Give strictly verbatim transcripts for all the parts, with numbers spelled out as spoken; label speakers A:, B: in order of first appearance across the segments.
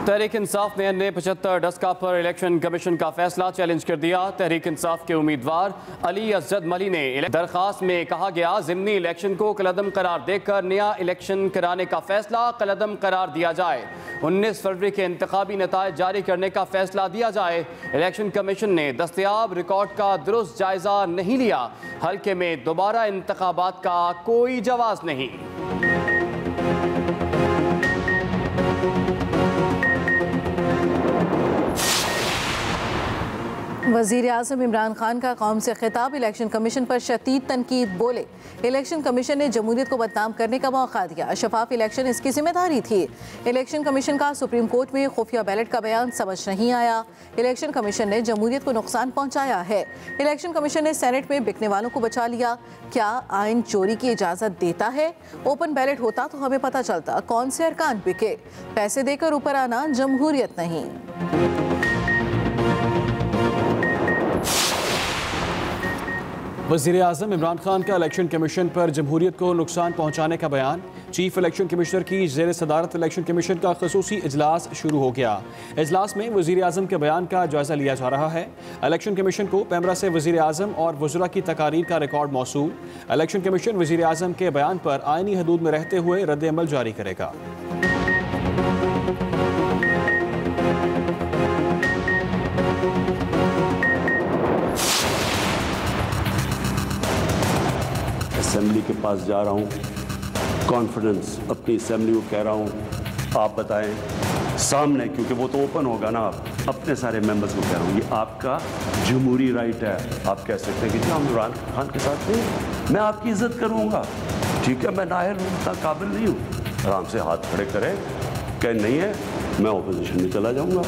A: तहरीक इंसाफ ने अन्य पचहत्तर डस्का पर इलेक्शन कमीशन का फैसला चैलेंज कर दिया। तहरीक इंसाफ के उम्मीदवार अली असद मली ने दरखास्त में कहा गया ज़िमनी इलेक्शन को कलअदम करार देकर नया इलेक्शन कराने का फैसला कलअदम करार दिया जाए। उन्नीस फरवरी के इंतखाबी नतायज जारी करने का फैसला दिया जाए। इलेक्शन कमीशन ने दस्तयाब रिकॉर्ड का दुरुस्त जायजा नहीं लिया। हल्के में दोबारा इंतखाबात का कोई जवाब नहीं।
B: वज़ीर आज़म इमरान खान का कौम से खिताब। इलेक्शन कमीशन पर शदीद तनकीद। बोले, इलेक्शन कमीशन ने जमहूरियत को बदनाम करने का मौका दिया। शफाफ इलेक्शन इसकी जिम्मेदारी थी। इलेक्शन कमीशन का सुप्रीम कोर्ट में खुफिया बैलेट का बयान समझ नहीं आया। इलेक्शन कमीशन ने जमहूरियत को नुकसान पहुँचाया है। इलेक्शन कमीशन ने सेनेट में बिकने वालों को बचा लिया। क्या आइन चोरी की इजाज़त देता है? ओपन बैलेट होता तो हमें पता चलता कौन से अरकान बिके। पैसे देकर ऊपर आना जमहूरियत नहीं।
C: वज़ीर आज़म इमरान खान का इलेक्शन कमीशन पर जमहूरियत को नुकसान पहुँचाने का बयान। चीफ इलेक्शन कमिश्नर की ज़ेर सदारत इलेक्शन कमीशन का खसूसी इजलास शुरू हो गया। इजलास में वज़ीर आज़म के बयान का जायज़ा लिया जा रहा है। इलेक्शन कमीशन को पैमरा से वज़ीर आज़म और वज़रा की तकारीर का रिकॉर्ड मौसूल। इलेक्शन कमीशन वज़ीर आज़म के बयान पर आइनी हदूद में रहते हुए रद्द अमल जारी करेगा।
D: असेंबली के पास जा रहा हूँ, कॉन्फिडेंस अपनी असेंबली को कह रहा हूँ, आप बताएं सामने, क्योंकि वो तो ओपन होगा ना, आप अपने सारे मेंबर्स को कह रहा हूँ, ये आपका जमहूरी राइट है। आप कह सकते हैं कि जी हम इमरान खान के साथ नहीं, मैं आपकी इज्जत करूँगा, ठीक है, मैं नाहल हूँ, इतना काबिल नहीं हूँ। आराम से हाथ खड़े करें, कह नहीं है मैं अपोजिशन में चला जाऊँगा।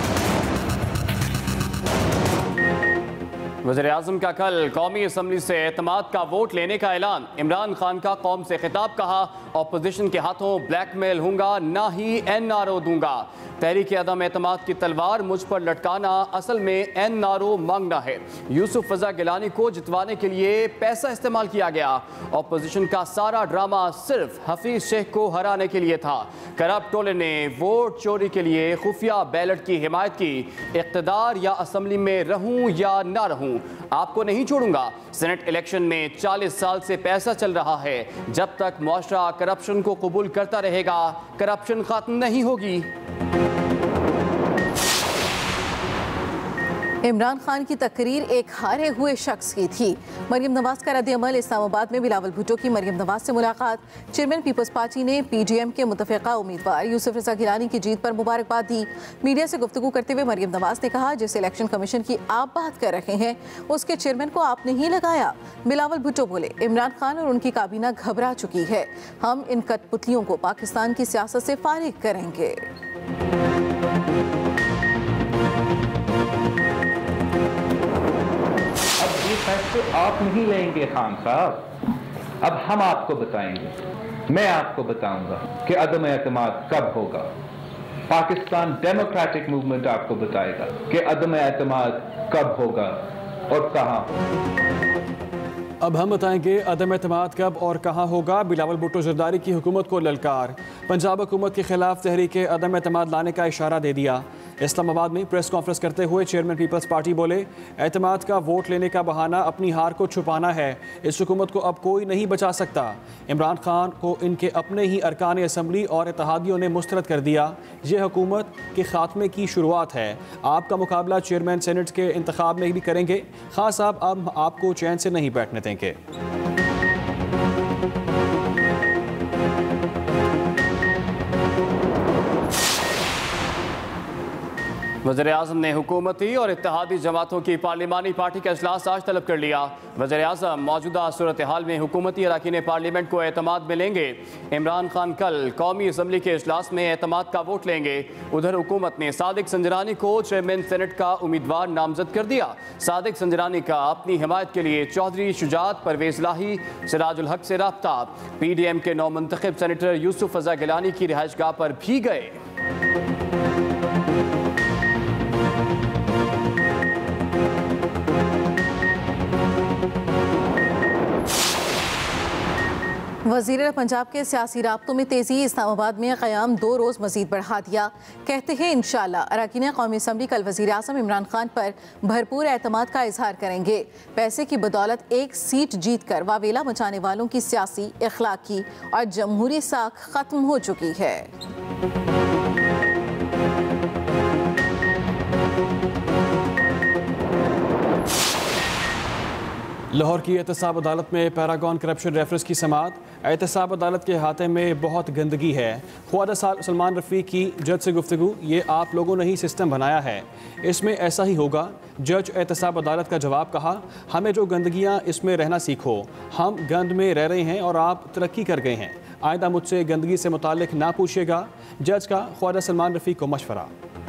A: वज़ीर आज़म का कल कौमी असम्बली से एतमाद का वोट लेने का ऐलान। इमरान खान का कौम से खिताब। कहा, अपोजिशन के हाथों ब्लैकमेल होगा, ना ही एन आर ओ दूंगा। तहरीक अदम एतमाद की तलवार मुझ पर लटकाना असल में एन आर ओ मांगना है। यूसुफ रज़ा गिलानी को जितवाने के लिए पैसा इस्तेमाल किया गया। अपोजिशन का सारा ड्रामा सिर्फ हफीज शेख को हराने के लिए था। करप्ट टोले ने वोट चोरी के लिए खुफिया बैलेट की हिमायत की। इक़्तिदार या असम्बली में रहूं या ना रहूं, आपको नहीं छोड़ूंगा। सेनेट इलेक्शन में चालीस साल से पैसा चल रहा है। जब तक मुआशरा करप्शन को कबूल करता रहेगा, करप्शन खत्म नहीं होगी।
B: इमरान खान की तकरीर एक हारे हुए शख्स की थी। मरियम नवाज का रद्द-ए-अमल। इस्लामाबाद में बिलावल भुट्टो की मरियम नवाज से मुलाकात। चेयरमैन पीपल्स पार्टी ने पी डी एम के मुतफ़िक़ा उम्मीदवार यूसुफ रज़ा गिलानी की जीत पर मुबारकबाद दी। मीडिया से गुफ्तगू करते हुए मरियम नवाज ने कहा, जिस इलेक्शन कमीशन की आप बात कर रहे हैं उसके चेयरमैन को आपने ही लगाया। बिलावल भुट्टो बोले, इमरान खान और उनकी काबीना घबरा चुकी है। हम इन कठपुतलियों को पाकिस्तान की सियासत से फारिग करेंगे।
E: फैसले आप नहीं लेंगे खान साहब, अब हम आपको बताएंगे। मैं आपको बताऊंगा कि अदम एतमाद कब होगा। पाकिस्तान डेमोक्रेटिक मूवमेंट आपको बताएगा कि अदम एतमाद कब होगा और कहां होगा।
C: अब हम बताएंगे अदम एतमाद कब और कहां होगा। बिलावल भुट्टो जरदारी की हुकूमत को ललकार। पंजाब हुकूमत के खिलाफ तहरीक अदम एतमाद लाने का इशारा दे दिया। इस्लामाबाद में प्रेस कॉन्फ्रेंस करते हुए चेयरमैन पीपल्स पार्टी बोले, एतमाद का वोट लेने का बहाना अपनी हार को छुपाना है। इस हुकूमत को अब कोई नहीं बचा सकता। इमरान खान को इनके अपने ही अरकान असम्बली और इत्तेहादियों ने मुस्तरद कर दिया। ये हुकूमत के खात्मे की शुरुआत है। आपका मुकाबला चेयरमैन सेनेट के इंतखाब में भी करेंगे। खान साहब अब आपको चैन से नहीं बैठने देंगे।
A: वज़ीर आज़म ने हुकूमती और इत्तेहादी जमातों की पार्लिमानी पार्टी का इजलास आज तलब कर लिया। वज़ीर आज़म मौजूदा सूरत हाल में हुकूमती अरकान पार्लियामेंट को एतमाद में लेंगे। इमरान खान कल कौमी असम्बली के इजलास में एतमाद का वोट लेंगे। उधर हुकूमत ने सादिक संजरानी को चेयरमैन सेनेट का उम्मीदवार नामजद कर दिया। सादिक संजरानी का अपनी हिमायत के लिए चौधरी शुजात, परवेज लाही, सिराजुल हक से राब्ता। पी डी एम के नौ मुंतखब सेनेटर यूसुफ रज़ा गिलानी की रिहाइशगाह पर भी गए।
B: वज़ीर पंजाब के सियासी राब्तों में तेज़ी, इस्लामाबाद में क़याम दो रोज़ मज़ीद बढ़ा दिया। कहते हैं इंशाअल्लाह अरकान कौमी असम्बली कल वज़ीर आज़म इमरान खान पर भरपूर एतमाद का इजहार करेंगे। पैसे की बदौलत एक सीट जीत कर वावेला मचाने वालों की सियासी, इखलाकी और जमहूरी साख ख़त्म हो चुकी है।
C: लाहौर की एहतसाब अदालत में पैरागॉन करप्शन रेफरेंस की समाअत। एहतसाब अदालत के हाथे में बहुत गंदगी है। ख्वाजा सलमान रफ़ीक की जज से गुफ्तगू, ये आप लोगों ने ही सिस्टम बनाया है, इसमें ऐसा ही होगा। जज एहतसाब अदालत का जवाब, कहा हमें जो गंदगियाँ इसमें रहना सीखो, हम गंद में रह रहे हैं और आप तरक्की कर गए हैं, आइंदा मुझसे गंदगी से मुताल्लिक ना पूछिएगा। जज का ख्वाजा सलमान रफ़ीक को मशवरा।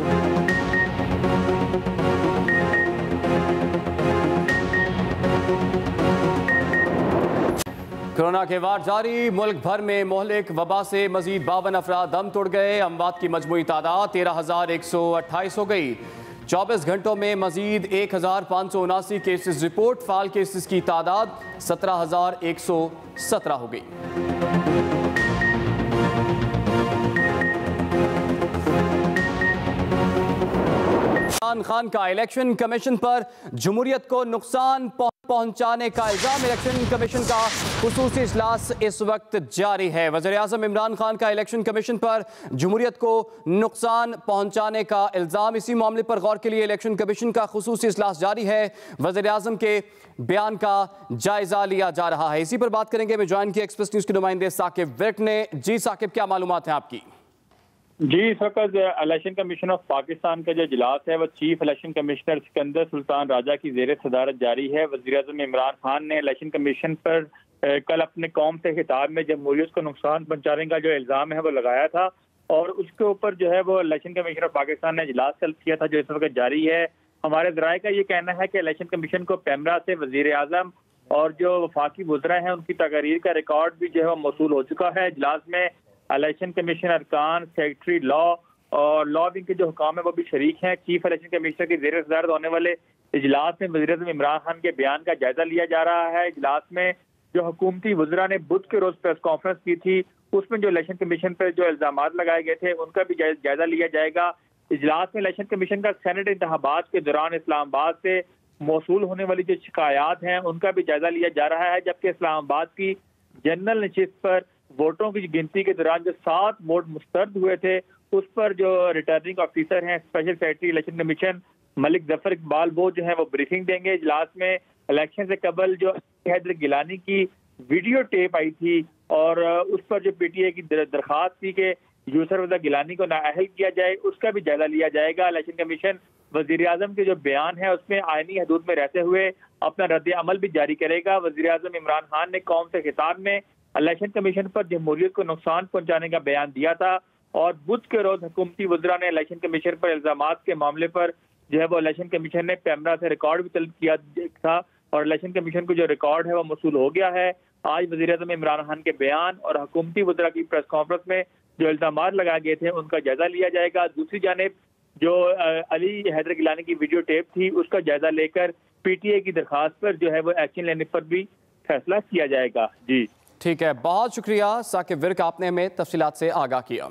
A: कोरोना के वार जारी, मुल्क भर में मोहलिक वबा से मजीद बावन अफराद दम तोड़ गए। अमवात की मजमूई तादाद तेरह हजार एक सौ अट्ठाईस हो गई। चौबीस घंटों में मजीद एक हजार पाँच सौ उनासी केसेस रिपोर्ट, फाल केसेस की तादाद सत्रह हजार एक सौ सत्रह हो गई। इमरान खान का इलेक्शन कमीशन पर जमहूरियत को नुकसान पहुंचाने का इल्जाम। इलेक्शन कमीशन का खुसूसी इजलास इस वक्त जारी है। वज़ीर आज़म इमरान खान का इलेक्शन कमीशन पर जमहूरियत को नुकसान पहुंचाने का इल्जाम। इसी मामले पर गौर के लिए इलेक्शन कमीशन का खुसूसी इजलास जारी है। वज़ीर आज़म के बयान का जायजा लिया जा रहा है। इसी पर बात करेंगे। मैं ज्वाइन किया एक्सप्रेस न्यूज़ के नुमाइंदे साकिब विर्क ने। जी साकिब, क्या मालूमात है आपकी?
F: जी, इस वक्त इलेक्शन कमीशन ऑफ पाकिस्तान का जो इजलास है वो chief election commissioner Sikandar Sultan Raja की जेर सदारत जारी है। वज़ीर आज़म इमरान खान ने इलेक्शन कमीशन पर कल अपने कौम से खिताब में जमहूरियत को नुकसान पहुंचाने का जो इल्ज़ाम है वो लगाया था और उसके ऊपर जो है वो इलेक्शन कमीशन ऑफ पाकिस्तान ने इजलास तलब किया था जो इस वक्त जारी है। हमारे ज़राए का ये कहना है कि इलेक्शन कमीशन को पैमरा से वज़ीर आज़म और जो वफाकी वज़रा हैं उनकी तकारीर का रिकॉर्ड भी जो है वो मौसूल हो चुका है। इजलास में इलेक्शन कमीशन अरकान, सेक्रेटरी लॉ और लॉ विंग के जो हुकाम है वो भी शरीक हैं। चीफ इलेक्शन कमिश्नर की जेर सदारत होने वाले इजलास में वज़ीर आज़म इमरान खान के बयान का जायजा लिया जा रहा है। इजलास में जो हुकूमती वज़रा ने बुध के रोज प्रेस कॉन्फ्रेंस की थी उसमें जो इलेक्शन कमीशन पर जो इल्जाम लगाए गए थे उनका भी जायजा लिया जाएगा। इजलास में इलेक्शन कमीशन का सेनेट इंतखाबात के दौरान इस्लामाबाद से मौसूल होने वाली जो शिकायत हैं उनका भी जायजा लिया जा रहा है। जबकि इस्लामाबाद की जनरल नशिस्त पर वोटों की गिनती के दौरान जो सात वोट मुस्तरद हुए थे उस पर जो रिटर्निंग ऑफिसर हैं special secretary election commission Malik Zafar Iqbal वो जो है वो ब्रीफिंग देंगे। इजलास में इलेक्शन से कबल जो हैदर गिलानी की वीडियो टेप आई थी और उस पर जो पीटीए की दरखास्त थी कि यूसर रज़ा गिलानी को नाअहल किया जाए उसका भी जायजा लिया जाएगा। इलेक्शन कमीशन वज़ीर आज़म के जो बयान है उसमें आईनी हदूद में रहते हुए अपना रद्द अमल भी जारी करेगा। वज़ीर आज़म इमरान खान ने कौम से खिताब में इलेक्शन कमीशन पर जमहूरियत को नुकसान पहुंचाने का बयान दिया था और बुध के रोज हुकूमती वज़रा ने इलेक्शन कमीशन पर इल्जामात के मामले पर जो है वो इलेक्शन कमीशन ने पैमरा से रिकॉर्ड भी तलब किया था और इलेक्शन कमीशन को जो रिकॉर्ड है वो मौसूल हो गया है। आज वज़ीर आज़म इमरान खान के बयान और हुकूमती वज़रा की प्रेस कॉन्फ्रेंस में जो इल्जामात लगाए गए थे उनका जायजा लिया जाएगा। दूसरी जानिब जो अली हैदर गिलानी की वीडियो टेप थी उसका जायजा लेकर पीटीए की दरखास्त पर जो है वो एक्शन लेने पर भी फैसला किया जाएगा। जी
A: ठीक है, बहुत शुक्रिया साकिब विर्क, आपने हमें तफसीलात से आगाह किया।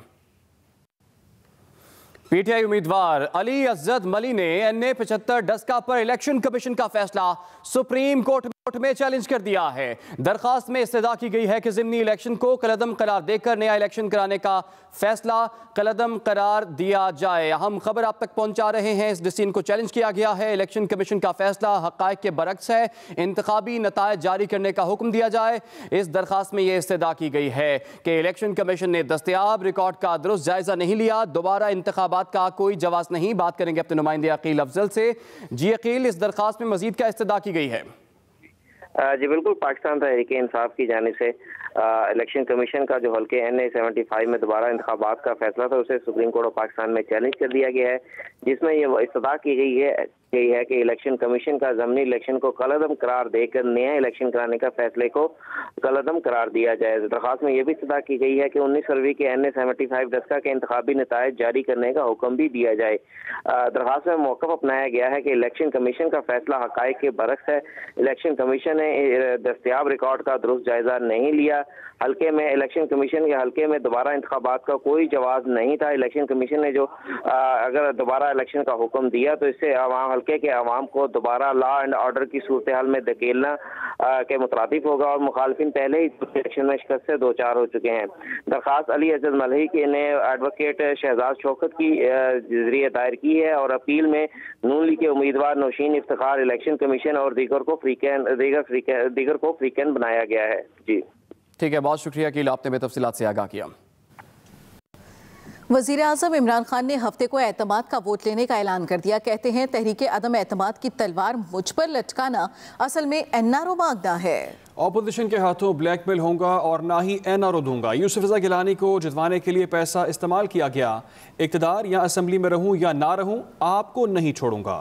A: पीटीआई उम्मीदवार अली अज़्ज़द मली ने एन ए पचहत्तर डस्का पर इलेक्शन कमीशन का फैसला सुप्रीम कोर्ट में चैलेंज कर दिया है। दरखास्त में इस्तदा की गई है कि ज़िमनी इलेक्शन को कलअदम करार देकर नया इलेक्शन कराने का फैसला कलअदम करार दिया जाए। हम खबर आप तक पहुंचा रहे हैं। इस डिसीजन को चैलेंज किया गया है। इलेक्शन कमीशन का फैसला हक़ाइक़ के बरक्स है, इंतखाबी नताइज जारी करने का हुक्म दिया जाए। इस दरखास्त में यह इस्तदा की गई है कि इलेक्शन कमीशन ने दस्तयाब रिकॉर्ड का दुरुस्त जायजा नहीं लिया, दोबारा इंतखाबात का कोई जवाब नहीं। बात करेंगे अपने नुमाइंदे अकील अफजल से। जी अकील, इस दरखास्त में मजीद क्या इस्तदा की गई है?
G: जी बिल्कुल, पाकिस्तान तहरीक इंसाफ की जानिब से इलेक्शन कमीशन का जो हल्के एन ए सेवेंटी फाइव में दोबारा इंतखाबात का फैसला था उसे सुप्रीम कोर्ट ऑफ पाकिस्तान में चैलेंज कर दिया गया है, जिसमें ये इस्तदा की गई है गई है कि इलेक्शन कमीशन का ज़मीनी इलेक्शन को कलअदम करार देकर नया इलेक्शन कराने का फैसले को कलअदम करार दिया जाए। दरख्वास्त में यह भी इस्तदा की गई है कि उन्नीस फरवरी के N A seventy five Daska के इंतखाबी नतायज जारी करने का हुक्म भी दिया जाए। दरख्वास्त में मौक़िफ़ अपनाया गया है कि इलेक्शन कमीशन का फैसला हक़ाइक़ के बरक्स है। इलेक्शन कमीशन ने दस्तियाब रिकॉर्ड का दुरुस्त जायजा नहीं लिया। हल्के में इलेक्शन कमीशन के हल्के में दोबारा इंतखाबात का कोई जवाब नहीं था। इलेक्शन कमीशन ने जो आ, अगर दोबारा इलेक्शन का हुक्म दिया तो इससे आवाम हल्के के आवाम को दोबारा लॉ एंड ऑर्डर की सूरत हाल में धकेलना के मुताबिक होगा और मुखालफिन पहले ही इलेक्शन में शिकस्त से दो चार हो चुके हैं। दरख्वास्त अली अजद मलही के ने एडवोकेट शहजाद शौकत की जरिए दायर की है और अपील में नून लीग के उम्मीदवार नौशीन इफ्तिखार इलेक्शन कमीशन और दीगर को फ्रीकैन दीगर दीगर को फ्रीकैन बनाया गया है। जी
A: ठीक है, बहुत शुक्रिया कि आपने में तफसीलात से आगाह किया।
B: वज़ीर आज़म इमरान खान ने हफ्ते को एतमाद का वोट लेने का ऐलान कर दिया। कहते हैं तहरीके अदम एतमाद की तलवार मुझ पर लटकाना असल में एन आर ओ मांगना है।
C: ऑपोजिशन के हाथों ब्लैकमेल होगा और ना ही एन आर ओ दूंगा। यूसुफ रज़ा गिलानी को जितवाने के लिए पैसा इस्तेमाल किया गया। इक़्तिदार या असम्बली में रहूं या ना रहूं, आपको नहीं छोड़ूंगा।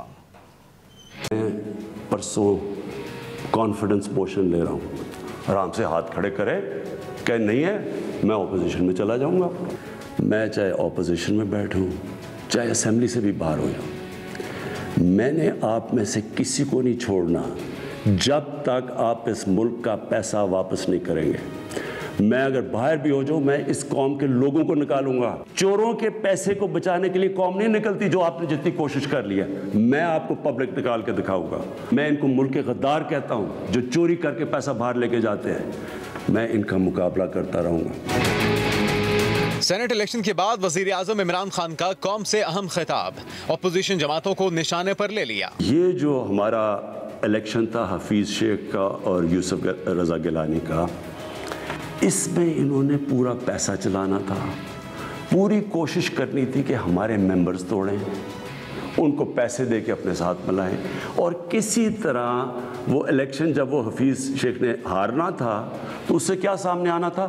D: परसों कॉन्फिडेंस मोशन ले रहा हूँ, आराम से हाथ खड़े करे, कह नहीं है मैं ऑपोजिशन में चला जाऊंगा। मैं चाहे ऑपोजिशन में बैठूं, चाहे असेंबली से भी बाहर हो जाऊं, मैंने आप में से किसी को नहीं छोड़ना जब तक आप इस मुल्क का पैसा वापस नहीं करेंगे। मैं अगर बाहर भी हो जाऊं, मैं इस कौम के लोगों को निकालूंगा। चोरों के पैसे को बचाने के लिए कौम नहीं निकलती जो आपने जितनी कोशिश कर ली है। मैं आपको पब्लिक निकाल के दिखाऊंगा। मैं इनको मुल्क के गद्दार कहता हूं जो चोरी करके पैसा बाहर लेके जाते हैं। मैं इनका मुकाबला करता रहूंगा।
H: सेनेट इलेक्शन के बाद वजीर आजम इमरान खान का कौम से अहम खिताब, अपोजिशन जमातों को निशाने पर ले लिया।
D: ये जो हमारा इलेक्शन था हफीज शेख का और यूसुफ रज़ा गिलानी का, इसमें इन्होंने पूरा पैसा चलाना था। पूरी कोशिश करनी थी कि हमारे मेंबर्स तोड़ें, उनको पैसे दे के अपने साथ मिलाएं और किसी तरह वो इलेक्शन जब वो हफीज शेख ने हारना था तो उससे क्या सामने आना था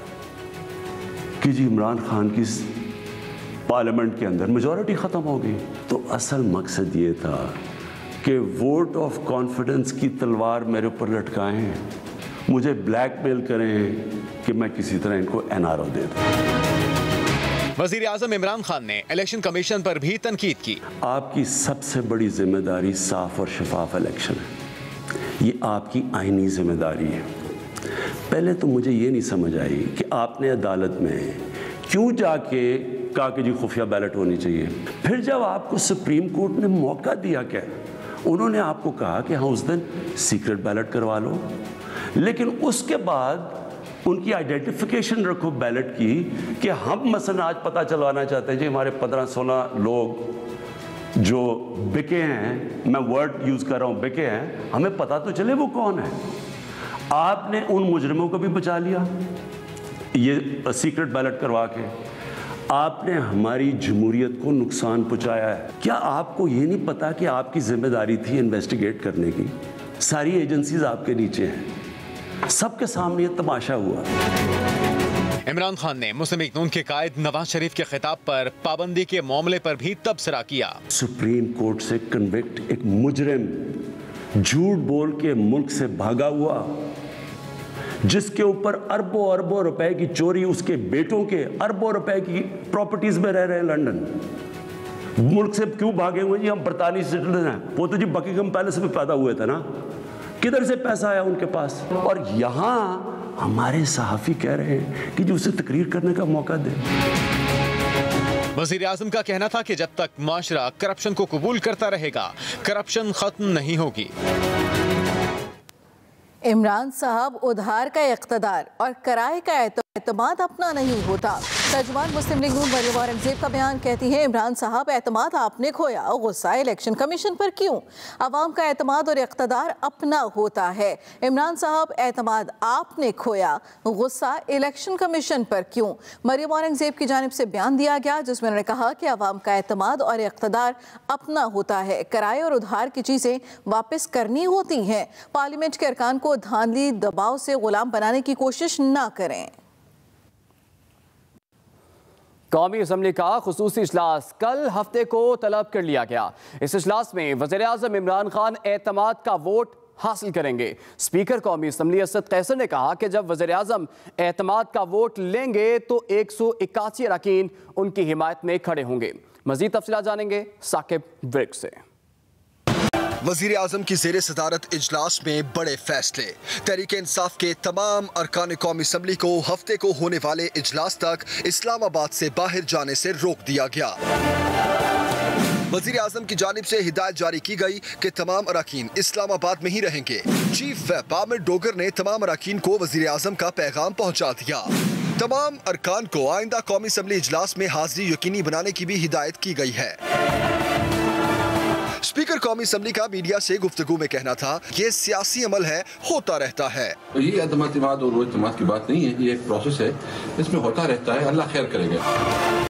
D: कि जी इमरान खान की पार्लियामेंट के अंदर मेजॉरिटी ख़त्म हो गई। तो असल मकसद ये था कि वोट ऑफ कॉन्फिडेंस की तलवार मेरे ऊपर लटकाएं, मुझे ब्लैकमेल करें कि मैं किसी तरह इनको एन आर ओ दे दूं।
H: वजीर आजम इमरान खान ने इलेक्शन कमीशन पर भी तनकीद की।
D: आपकी सबसे बड़ी जिम्मेदारी साफ और शफाफ इलेक्शन है, ये आपकी आईनी जिम्मेदारी है। पहले तो मुझे ये नहीं समझ आई कि आपने अदालत में क्यों जाके कहा कि जी खुफिया बैलेट होनी चाहिए। फिर जब आपको सुप्रीम कोर्ट ने मौका दिया, क्या उन्होंने आपको कहा कि हाँ उस दिन सीक्रेट बैलेट करवा लो, लेकिन उसके बाद उनकी आइडेंटिफिकेशन रखो बैलेट की कि हम मसलन आज पता चलवाना चाहते हैं जी हमारे पंद्रह सोलह लोग जो बिके हैं, मैं वर्ड यूज़ कर रहा हूँ बिके हैं, हमें पता तो चले वो कौन है। आपने उन मुजरिमों को भी बचा लिया ये सीक्रेट बैलेट करवा के। आपने हमारी जमहूरियत को नुकसान पहुंचाया है। क्या आपको ये नहीं पता कि आपकी जिम्मेदारी थी इन्वेस्टिगेट करने की? सारी एजेंसीज आपके नीचे हैं, सबके सामने ये तमाशा हुआ।
H: इमरान खान ने मुस्लिम लीग नून के कायद नवाज शरीफ के खिताब पर पाबंदी के मामले पर भी तबसरा किया।
D: सुप्रीम कोर्ट से कन्विक्ट एक मुजरिम झूठ बोल के मुल्क से भागा हुआ, जिसके ऊपर अरबों अरबों रुपए की चोरी, उसके बेटों के अरबों रुपए की प्रॉपर्टीज में रह रहे हैं लंदन। मुल्क से क्यों भागे हुए जी? हम बरतानी सिटीजन हैं। वो तो जी बकिंगम पैलेस में पैदा हुए थे ना, किधर से पैसा आया उनके पास? और यहाँ हमारे सहाफ़ी कह रहे हैं कि जो उसे तकरीर करने का मौका दे।
H: वज़ीर आज़म का कहना था कि जब तक माशरा करप्शन को कबूल करता रहेगा, करप्शन खत्म नहीं होगी।
B: इमरान साहब उधार का इक़्तिदार और किराए का एतमाद अपना नहीं होता। तर्जुमान मुस्लिम लीग नून मरियम औरंगज़ेब का बयान कहती है इमरान साहब एतमाद आपने खोया, गुस्सा इलेक्शन कमीशन पर क्यों? अवाम का एतमाद और इक़्तिदार अपना होता है। इमरान साहब एतमाद आपने खोया, गुस्सा इलेक्शन कमीशन पर क्यों? मरियम औरंगज़ेब की जानिब से बयान दिया गया जिसमें उन्होंने कहा कि अवाम का एतमाद और इक़्तिदार अपना होता है, किराए और उधार की चीज़ें वापस करनी होती हैं। पार्लियामेंट के अरकान को धांधली दबाव से गुलाम बनाने की कोशिश ना करें।
A: कौमी असम्बली का खुसूसी इजलास कल हफ्ते को तलब कर लिया गया। इस इजलास में वज़ीर आज़म इमरान खान एतमाद का वोट हासिल करेंगे। स्पीकर कौमी असम्बली असद कैसर ने कहा कि जब वज़ीर आज़म एतमाद का वोट लेंगे तो एक सौ इक्यासी अरकान उनकी हिमायत में खड़े होंगे। मजीद तफसीलात जानेंगे साकिब विर्क से।
I: वजीर आजम की जेर सदारत इजलास में बड़े फैसले। तहरीक इंसाफ के तमाम अरकान कौमी असम्बली को हफ्ते को होने वाले इजलास तक इस्लामाबाद से बाहर जाने से रोक दिया गया। वजीर आजम की जानिब से हिदायत जारी की गई कि तमाम अरकान इस्लामाबाद में ही रहेंगे। चीफ व्हिप आमिर डोगर ने तमाम अरकान को वजीर आजम का पैगाम पहुँचा दिया। तमाम अरकान को आइंदा कौमी असम्बली इजलास में हाजिरी यकीनी बनाने की भी हिदायत की गई है। स्पीकर कौमी असम्बली का मीडिया से गुफ्तगू में कहना था कि ये सियासी अमल है, होता रहता है।
J: तो ये अदम-ए-एतमाद और वो एतमाद की बात नहीं है, ये एक प्रोसेस है, इसमें होता रहता है। अल्लाह खैर करेगा।